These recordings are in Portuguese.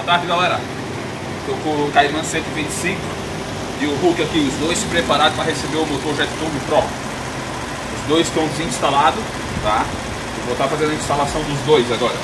Boa tarde, galera. Estou com o Caimã 125 e o Hulk aqui, os dois preparados para receber o motor Jet Turbo Pro. Os dois estão desinstalados, tá? Eu vou estar fazendo a instalação dos dois agora.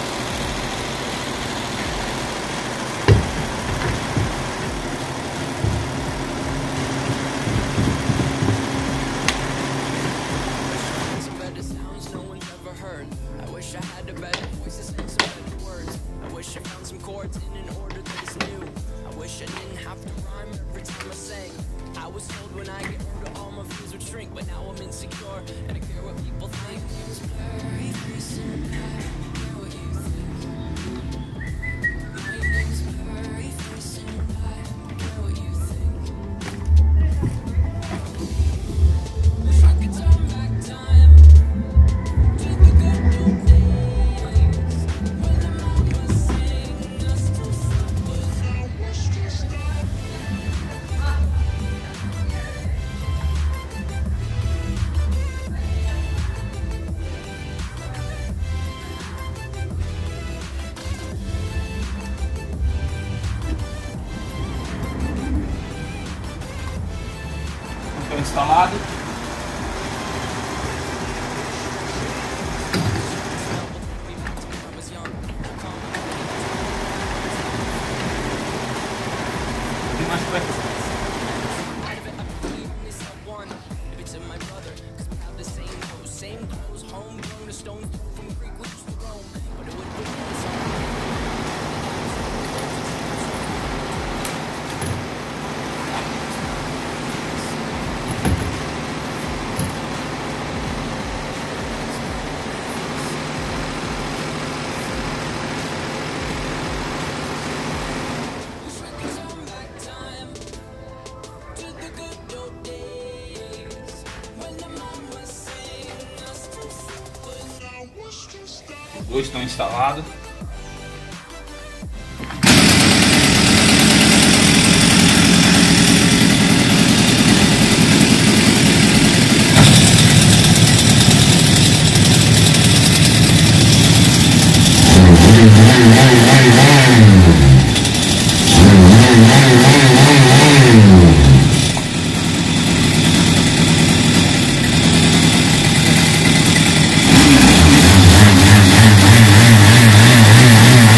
Instalado. Tem mais perto. Os dois estão instalados.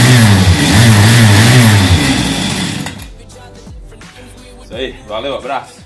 Isso aí, valeu, abraço.